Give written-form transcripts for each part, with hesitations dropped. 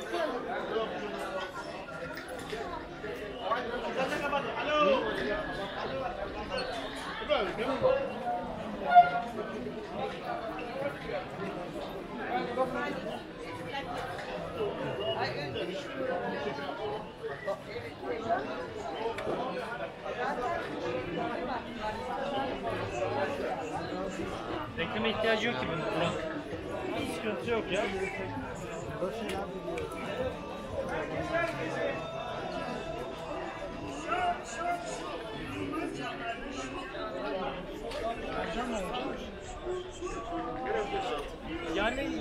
Reklama ihtiyacı yok ki bunun. Burak. Hiç sıkıntı yok ya. Yani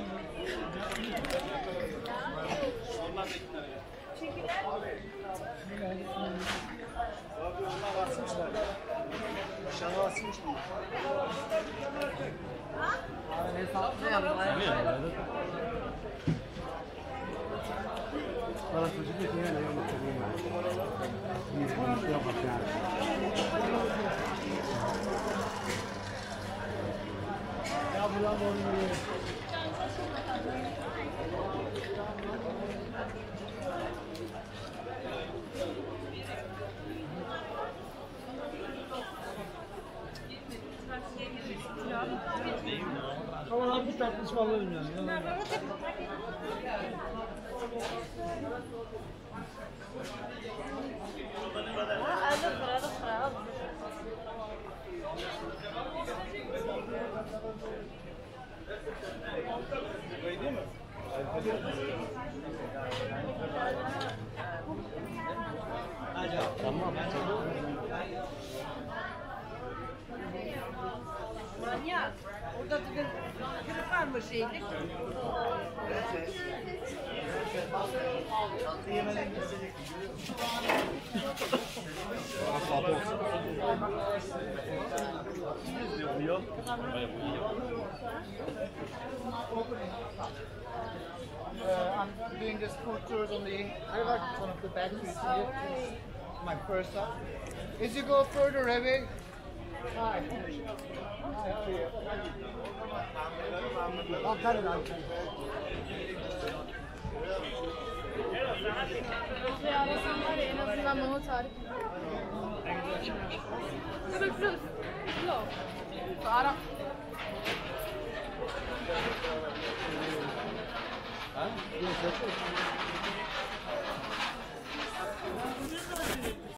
ama abi tatlı ısmarlarım yani. Tamam. Manyak. Orada bir kırık var mı şeylik? I'm doing this food tours on the. I like one of the back streets here. My first stop. As you go further away. Hi. Hi, how are you? I'll cut it out. Arasan var ya en azından bana tarif. Kırıksız. Yok. Ara. Huh? Yes, that's it.